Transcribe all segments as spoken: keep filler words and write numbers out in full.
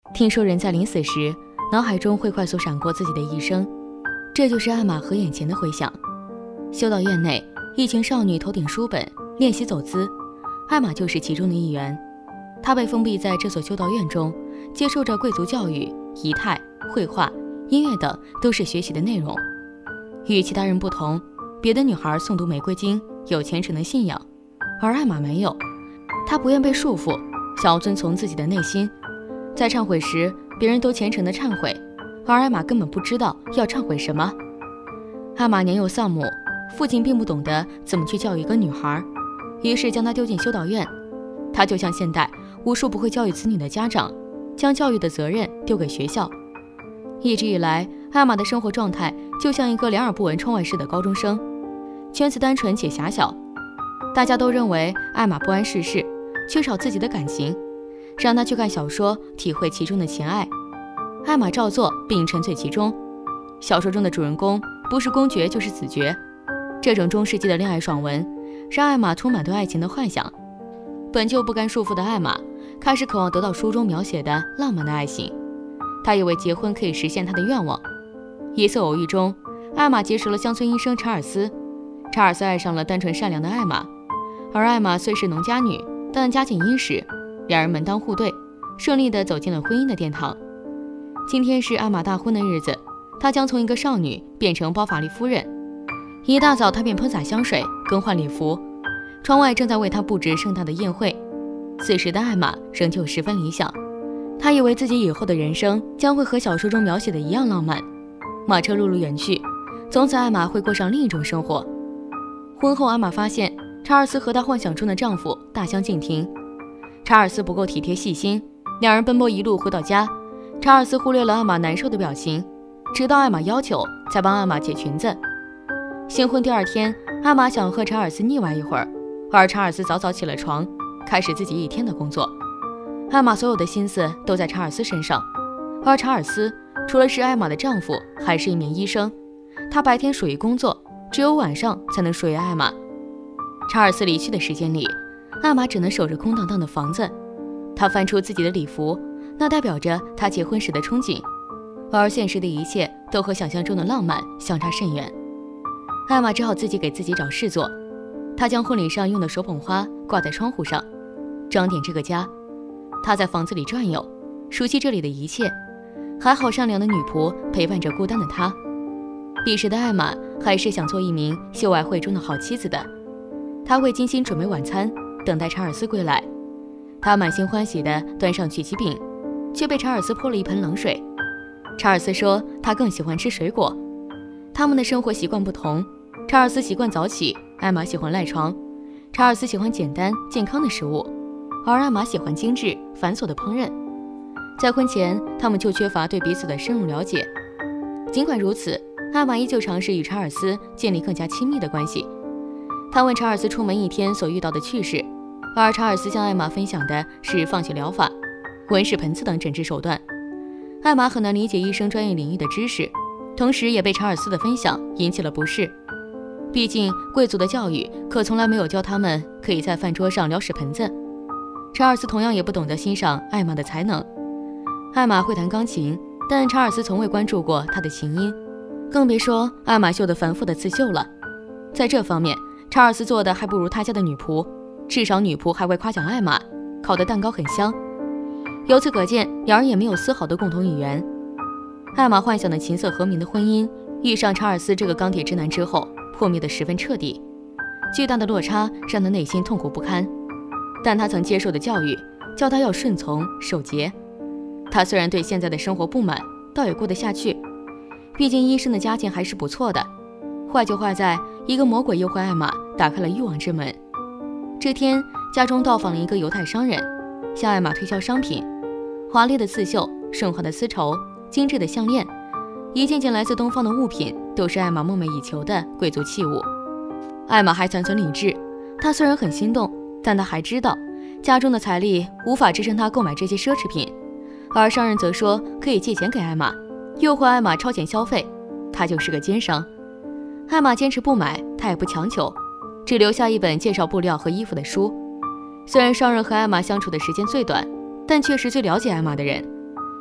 听说人在临死时，脑海中会快速闪过自己的一生，这就是艾玛和眼前的回响。修道院内，一群少女头顶书本练习走姿，艾玛就是其中的一员。她被封闭在这所修道院中，接受着贵族教育，仪态、绘画、音乐等都是学习的内容。与其他人不同，别的女孩诵读玫瑰经，有虔诚的信仰，而艾玛没有。她不愿被束缚，想要遵从自己的内心。在忏悔时，别人都虔诚地忏悔，而艾玛根本不知道要忏悔什么。艾玛年幼丧母，父亲并不懂得怎么去教育一个女孩，于是将她丢进修道院。她就像现代无数不会教育子女的家长，将教育的责任丢给学校。一直以来，艾玛的生活状态就像一个两耳不闻窗外事的高中生，圈子单纯且狭小。大家都认为艾玛不谙世事，缺少自己的感情，让她去看小说，体会其中的情爱。艾玛照做并沉醉其中。小说中的主人公不是公爵就是子爵，这种中世纪的恋爱爽文让艾玛充满对爱情的幻想。本就不甘束缚的艾玛开始渴望得到书中描写的浪漫的爱情，她以为结婚可以实现她的愿望。一次偶遇中，艾玛结识了乡村医生查尔斯，查尔斯爱上了单纯善良的艾玛，而艾玛虽是农家女，但家境殷实，两人门当户对，顺利地走进了婚姻的殿堂。今天是艾玛大婚的日子，她将从一个少女变成包法利夫人。一大早，她便喷洒香水，更换礼服，窗外正在为她布置盛大的宴会。此时的艾玛仍旧十分理想，她以为自己以后的人生将会和小说中描写的一样浪漫。马车陆路远去，从此艾玛会过上另一种生活。婚后，艾玛发现查尔斯和她幻想中的丈夫大相径庭。查尔斯不够体贴细心，两人奔波一路回到家，查尔斯忽略了艾玛难受的表情，直到艾玛要求才帮艾玛解裙子。新婚第二天，艾玛想和查尔斯腻歪一会儿，而查尔斯早早起了床，开始自己一天的工作。艾玛所有的心思都在查尔斯身上，而查尔斯除了是艾玛的丈夫，还是一名医生。他白天属于工作，只有晚上才能属于艾玛。查尔斯离去的时间里，艾玛只能守着空荡荡的房子。她翻出自己的礼服，那代表着她结婚时的憧憬，而现实的一切都和想象中的浪漫相差甚远。艾玛只好自己给自己找事做。她将婚礼上用的手捧花挂在窗户上，装点这个家。她在房子里转悠，熟悉这里的一切。还好善良的女仆陪伴着孤单的她。彼时的艾玛还是想做一名秀外慧中的好妻子的。她会精心准备晚餐，等待查尔斯归来。她满心欢喜地端上曲奇饼，却被查尔斯泼了一盆冷水。查尔斯说他更喜欢吃水果。他们的生活习惯不同，查尔斯习惯早起，艾玛喜欢赖床。查尔斯喜欢简单健康的食物，而艾玛喜欢精致繁琐的烹饪。在婚前，他们就缺乏对彼此的深入了解。尽管如此，艾玛依旧尝试与查尔斯建立更加亲密的关系。她问查尔斯出门一天所遇到的趣事，而查尔斯向艾玛分享的是放血疗法、温氏盆刺等诊治手段。艾玛很难理解医生专业领域的知识，同时也被查尔斯的分享引起了不适。毕竟贵族的教育可从来没有教他们可以在饭桌上撩屎盆子。查尔斯同样也不懂得欣赏艾玛的才能。艾玛会弹钢琴，但查尔斯从未关注过她的琴音，更别说艾玛绣的繁复的刺绣了。在这方面，查尔斯做的还不如他家的女仆，至少女仆还会夸奖艾玛烤的蛋糕很香。由此可见，两人也没有丝毫的共同语言。艾玛幻想的琴瑟和鸣的婚姻，遇上查尔斯这个钢铁直男之后，破灭得十分彻底。巨大的落差让他内心痛苦不堪，但他曾接受的教育教他要顺从守节。他虽然对现在的生活不满，倒也过得下去，毕竟医生的家境还是不错的。坏就坏在一个魔鬼诱惑艾玛打开了欲望之门。这天，家中到访了一个犹太商人，向艾玛推销商品，华丽的刺绣，顺滑的丝绸，精致的项链，一件件来自东方的物品，都是艾玛梦寐以求的贵族器物。艾玛还残存理智，她虽然很心动，但她还知道家中的财力无法支撑她购买这些奢侈品。而商人则说可以借钱给艾玛，诱惑艾玛超前消费，他就是个奸商。艾玛坚持不买，他也不强求，只留下一本介绍布料和衣服的书。虽然商人和艾玛相处的时间最短，但却是最了解艾玛的人。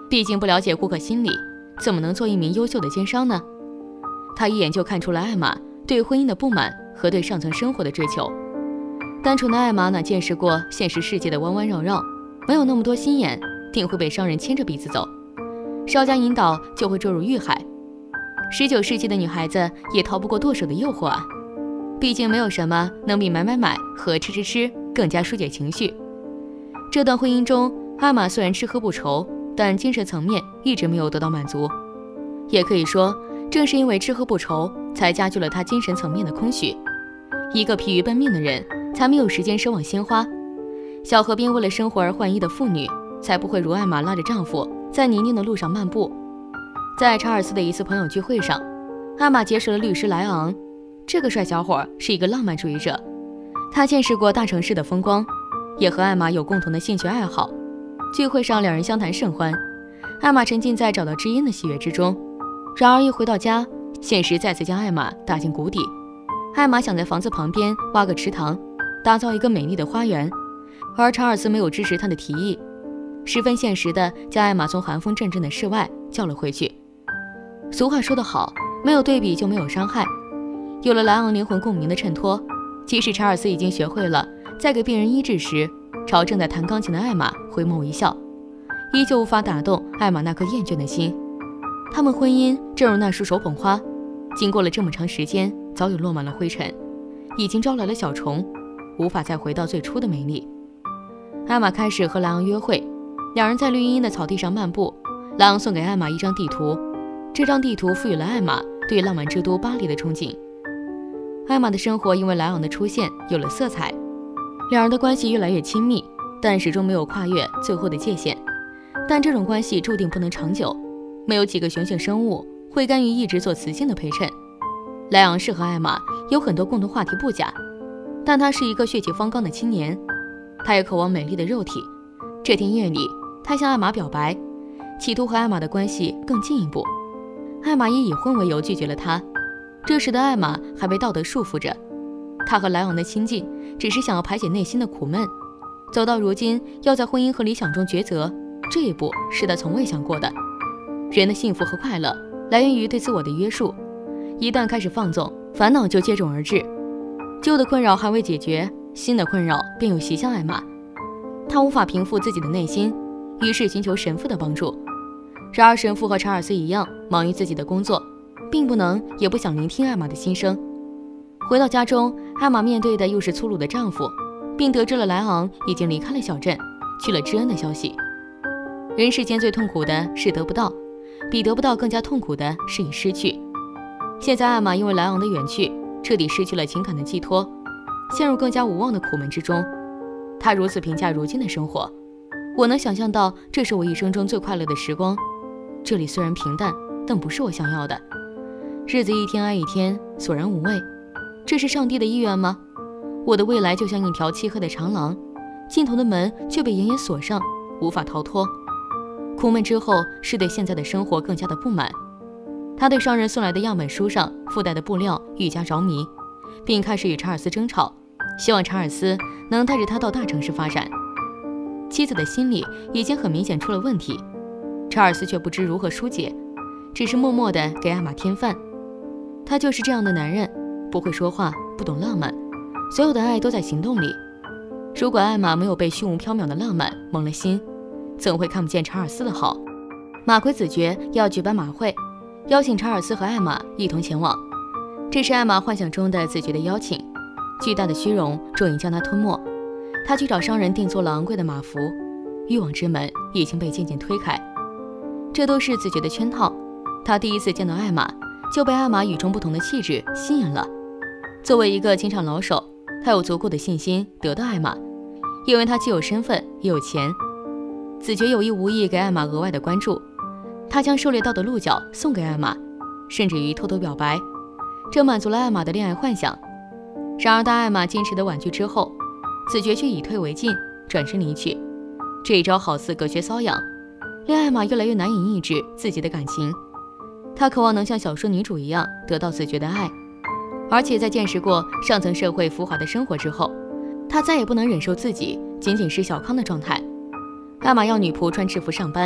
毕竟不了解顾客心理，怎么能做一名优秀的奸商呢？他一眼就看出了艾玛对婚姻的不满和对上层生活的追求。单纯的艾玛哪见识过现实世界的弯弯绕绕，没有那么多心眼，定会被商人牵着鼻子走，稍加引导就会坠入欲海。十九世纪的女孩子也逃不过剁手的诱惑啊！毕竟没有什么能比买买买和吃吃吃更加疏解情绪。这段婚姻中，艾玛虽然吃喝不愁，但精神层面一直没有得到满足。也可以说，正是因为吃喝不愁，才加剧了她精神层面的空虚。一个疲于奔命的人，才没有时间奢望鲜花。小河边为了生活而换衣的妇女，才不会如艾玛拉着丈夫在泥泞的路上漫步。在查尔斯的一次朋友聚会上，艾玛结识了律师莱昂。这个帅小伙是一个浪漫主义者，他见识过大城市的风光，也和艾玛有共同的兴趣爱好。聚会上两人相谈甚欢，艾玛沉浸在找到知音的喜悦之中。然而一回到家，现实再次将艾玛打进谷底。艾玛想在房子旁边挖个池塘，打造一个美丽的花园，而查尔斯没有支持他的提议，十分现实地将艾玛从寒风阵阵的室外叫了回去。俗话说得好，没有对比就没有伤害。有了莱昂灵魂共鸣的衬托，即使查尔斯已经学会了在给病人医治时朝正在弹钢琴的艾玛回眸一笑，依旧无法打动艾玛那颗厌倦的心。他们婚姻正如那束手捧花，经过了这么长时间，早已落满了灰尘，已经招来了小虫，无法再回到最初的美丽。艾玛开始和莱昂约会，两人在绿茵茵的草地上漫步。莱昂送给艾玛一张地图，这张地图赋予了艾玛对浪漫之都巴黎的憧憬。艾玛的生活因为莱昂的出现有了色彩，两人的关系越来越亲密，但始终没有跨越最后的界限。但这种关系注定不能长久，没有几个雄性生物会甘于一直做雌性的陪衬。莱昂是和艾玛有很多共同话题不假，但他是一个血气方刚的青年，他也渴望美丽的肉体。这天夜里，他向艾玛表白，企图和艾玛的关系更进一步。艾玛以已婚为由拒绝了他。这时的艾玛还被道德束缚着，她和莱昂的亲近只是想要排解内心的苦闷。走到如今，要在婚姻和理想中抉择，这一步是她从未想过的。人的幸福和快乐来源于对自我的约束，一旦开始放纵，烦恼就接踵而至。旧的困扰还未解决，新的困扰便又袭向艾玛。她无法平复自己的内心，于是寻求神父的帮助。然而神父和查尔斯一样忙于自己的工作，并不能也不想聆听艾玛的心声。回到家中，艾玛面对的又是粗鲁的丈夫，并得知了莱昂已经离开了小镇，去了知恩的消息。人世间最痛苦的是得不到，比得不到更加痛苦的是已失去。现在艾玛因为莱昂的远去，彻底失去了情感的寄托，陷入更加无望的苦闷之中。她如此评价如今的生活：我能想象到这是我一生中最快乐的时光，这里虽然平淡，但不是我想要的。日子一天挨一天，索然无味。这是上帝的意愿吗？我的未来就像一条漆黑的长廊，尽头的门却被严严锁上，无法逃脱。苦闷之后是对现在的生活更加的不满。他对商人送来的样本书上附带的布料愈加着迷，并开始与查尔斯争吵，希望查尔斯能带着他到大城市发展。妻子的心里已经很明显出了问题，查尔斯却不知如何疏解，只是默默地给艾玛添饭。他就是这样的男人，不会说话，不懂浪漫，所有的爱都在行动里。如果艾玛没有被虚无缥缈的浪漫蒙了心，怎会看不见查尔斯的好？马奎子爵要举办马会，邀请查尔斯和艾玛一同前往。这是艾玛幻想中的子爵的邀请，巨大的虚荣终于将他吞没。他去找商人定做了昂贵的马服，欲望之门已经被渐渐推开。这都是子爵的圈套。他第一次见到艾玛，就被艾玛与众不同的气质吸引了。作为一个情场老手，他有足够的信心得到艾玛，因为他既有身份也有钱。子爵有意无意给艾玛额外的关注，他将狩猎到的鹿角送给艾玛，甚至于偷偷表白，这满足了艾玛的恋爱幻想。然而当艾玛坚持的婉拒之后，子爵却以退为进，转身离去。这一招好似隔靴搔痒，令艾玛越来越难以抑制自己的感情。她渴望能像小说女主一样得到子爵的爱，而且在见识过上层社会浮华的生活之后，她再也不能忍受自己仅仅是小康的状态。艾玛要女仆穿制服上班，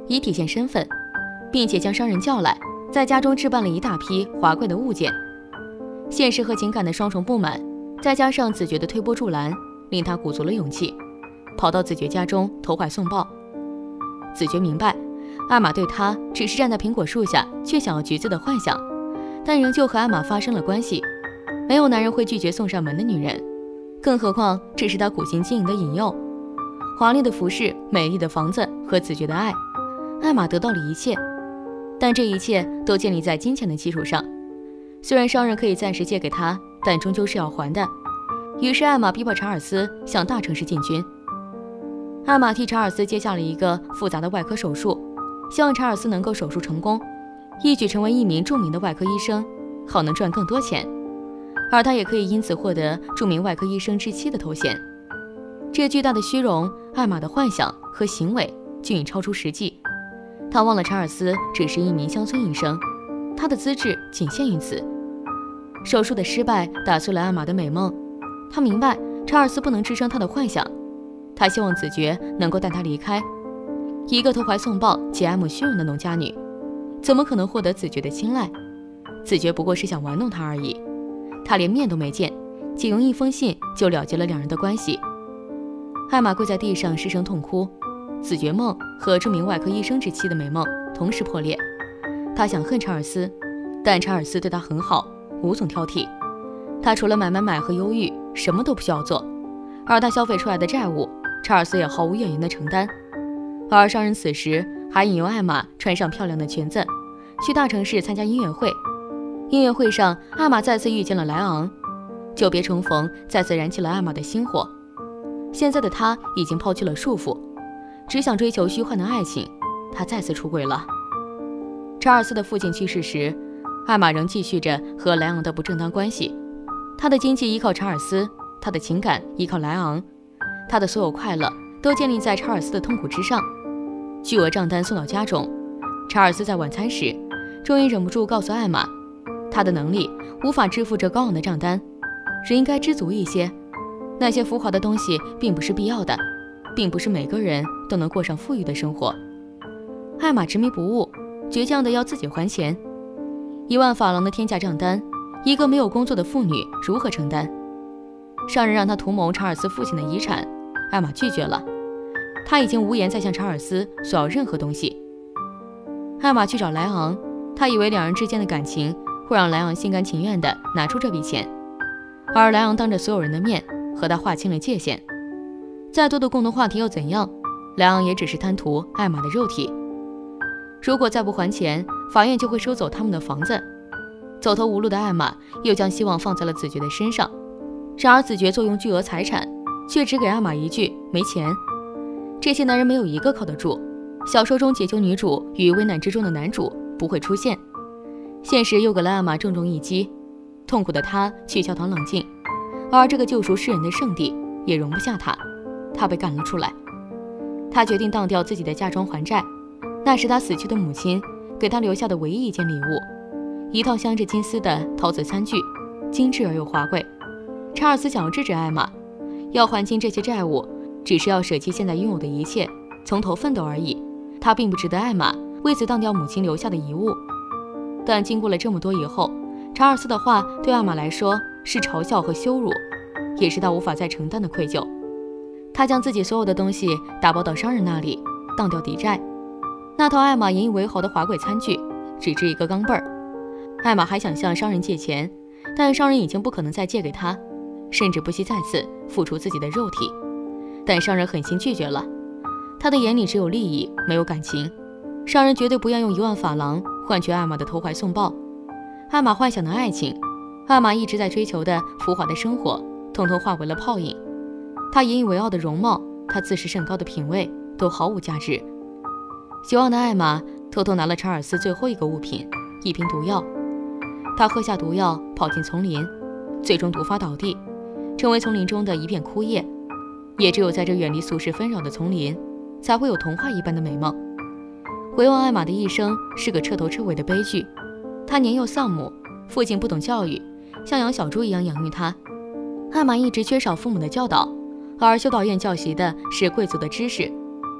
以体现身份，并且将商人叫来，在家中置办了一大批华贵的物件。现实和情感的双重不满，再加上子爵的推波助澜，令他鼓足了勇气，跑到子爵家中投怀送抱。子爵明白，艾玛对他只是站在苹果树下却想要橘子的幻想，但仍旧和艾玛发生了关系。没有男人会拒绝送上门的女人，更何况这是他苦心经营的引诱。华丽的服饰、美丽的房子和子爵的爱，艾玛得到了一切，但这一切都建立在金钱的基础上。虽然商人可以暂时借给他，但终究是要还的。于是艾玛逼迫查尔斯向大城市进军。艾玛替查尔斯接下了一个复杂的外科手术，希望查尔斯能够手术成功，一举成为一名著名的外科医生，好能赚更多钱，而他也可以因此获得著名外科医生之妻的头衔。这巨大的虚荣，艾玛的幻想和行为均已超出实际。他忘了查尔斯只是一名乡村医生，他的资质仅限于此。手术的失败打碎了艾玛的美梦，他明白查尔斯不能支撑他的幻想。他希望子爵能够带他离开。一个投怀送抱且爱慕虚荣的农家女，怎么可能获得子爵的青睐？子爵不过是想玩弄他而已。他连面都没见，仅用一封信就了结了两人的关系。艾玛跪在地上失声痛哭，子爵梦和著名外科医生之妻的美梦同时破裂。他想恨查尔斯，但查尔斯对他很好，无总挑剔。他除了买买买和忧郁，什么都不需要做，而他消费出来的债务，查尔斯也毫无怨言地承担。而商人此时还引诱艾玛穿上漂亮的裙子，去大城市参加音乐会。音乐会上，艾玛再次遇见了莱昂，久别重逢再次燃起了艾玛的心火。现在的他已经抛去了束缚，只想追求虚幻的爱情。他再次出轨了。查尔斯的父亲去世时，艾玛仍继续着和莱昂的不正当关系。他的经济依靠查尔斯，他的情感依靠莱昂，他的所有快乐都建立在查尔斯的痛苦之上。巨额账单送到家中，查尔斯在晚餐时终于忍不住告诉艾玛，他的能力无法支付这高昂的账单，人应该知足一些。那些浮华的东西并不是必要的，并不是每个人都能过上富裕的生活。艾玛执迷不悟，倔强的要自己还钱。一万法郎的天价账单，一个没有工作的妇女如何承担？商人让他图谋查尔斯父亲的遗产，艾玛拒绝了。他已经无颜再向查尔斯索要任何东西。艾玛去找莱昂，他以为两人之间的感情会让莱昂心甘情愿地拿出这笔钱，而莱昂当着所有人的面和他划清了界限。再多的共同话题又怎样？莱昂也只是贪图艾玛的肉体。如果再不还钱，法院就会收走他们的房子。走投无路的艾玛又将希望放在了子爵的身上。然而子爵坐拥巨额财产，却只给艾玛一句没钱。这些男人没有一个靠得住。小说中解救女主与危难之中的男主不会出现，现实又给了艾玛重重一击。痛苦的她去教堂冷静，而这个救赎世人的圣地也容不下她，她被赶了出来。她决定当掉自己的嫁妆还债，那是她死去的母亲给她留下的唯一一件礼物，一套镶着金丝的陶瓷餐具，精致而又华贵。查尔斯想要制止艾玛，要还清这些债务，只是要舍弃现在拥有的一切，从头奋斗而已。他并不值得艾玛为此当掉母亲留下的遗物。但经过了这么多以后，查尔斯的话对艾玛来说是嘲笑和羞辱，也是他无法再承担的愧疚。他将自己所有的东西打包到商人那里，当掉抵债。那套艾玛引以为豪的华贵餐具只值一个钢镚儿。艾玛还想向商人借钱，但商人已经不可能再借给他，甚至不惜再次付出自己的肉体。但商人狠心拒绝了，他的眼里只有利益，没有感情。商人绝对不愿用一万法郎换取艾玛的投怀送抱。艾玛幻想的爱情，艾玛一直在追求的浮华的生活，统统化为了泡影。她引以为傲的容貌，她自视甚高的品味，都毫无价值。绝望的艾玛偷偷拿了查尔斯最后一个物品，一瓶毒药。她喝下毒药，跑进丛林，最终毒发倒地，成为丛林中的一片枯叶。也只有在这远离俗世纷扰的丛林，才会有童话一般的美梦。回望艾玛的一生是个彻头彻尾的悲剧。她年幼丧母，父亲不懂教育，像养小猪一样养育她。艾玛一直缺少父母的教导，而修道院教习的是贵族的知识。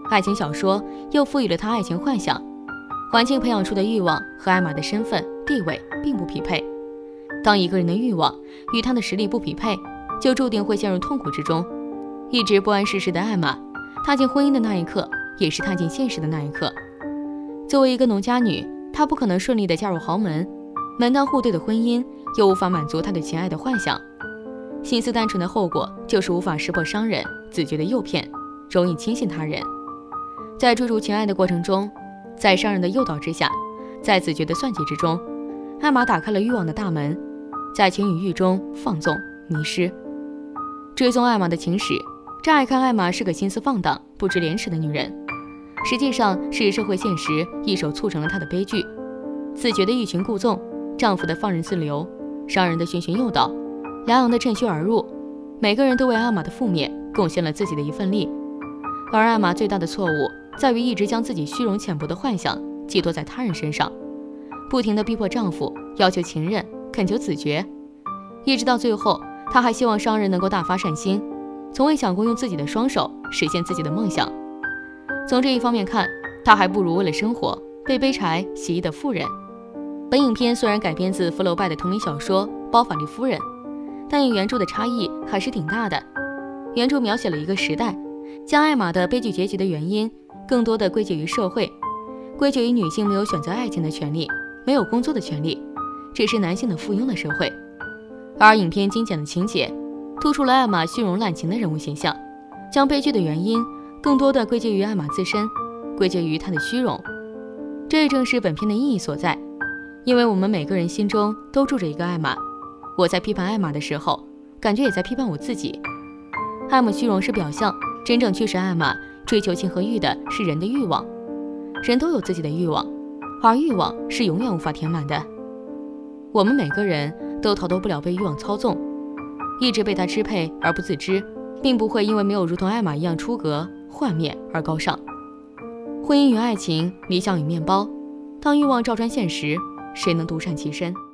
爱情小说又赋予了他爱情幻想，环境培养出的欲望和艾玛的身份地位并不匹配。当一个人的欲望与他的实力不匹配，就注定会陷入痛苦之中。一直不谙世事的艾玛，踏进婚姻的那一刻，也是踏进现实的那一刻。作为一个农家女，她不可能顺利地嫁入豪门，门当户对的婚姻又无法满足她对情爱的幻想。心思单纯的后果就是无法识破商人自觉的诱骗，容易轻信他人。在追逐情爱的过程中，在商人的诱导之下，在自觉的算计之中，艾玛打开了欲望的大门，在情与欲中放纵迷失。追踪艾玛的情史，乍爱看艾玛是个心思放荡不知廉耻的女人，实际上是社会现实一手促成了她的悲剧。自觉的欲擒故纵，丈夫的放任自流，商人的循循诱导，两人的趁虚而入，每个人都为艾玛的覆灭贡献了自己的一份力。而艾玛最大的错误在于一直将自己虚荣浅薄的幻想寄托在他人身上，不停地逼迫丈夫，要求情人，恳求子爵，一直到最后，她还希望商人能够大发善心，从未想过用自己的双手实现自己的梦想。从这一方面看，她还不如为了生活被背柴洗衣的妇人。本影片虽然改编自福楼拜的同名小说《包法利夫人》，但与原著的差异还是挺大的。原著描写了一个时代，将艾玛的悲剧结局的原因更多的归结于社会，归结于女性没有选择爱情的权利，没有工作的权利，这是男性的附庸的社会。而影片精简的情节突出了艾玛虚荣滥情的人物形象，将悲剧的原因更多的归结于艾玛自身，归结于她的虚荣。这正是本片的意义所在，因为我们每个人心中都住着一个艾玛。我在批判艾玛的时候，感觉也在批判我自己。艾玛虚荣是表象，真正驱使艾玛追求情和欲的是人的欲望。人都有自己的欲望，而欲望是永远无法填满的。我们每个人都逃脱不了被欲望操纵，一直被它支配而不自知，并不会因为没有如同艾玛一样出格幻灭而高尚。婚姻与爱情，理想与面包，当欲望照穿现实，谁能独善其身？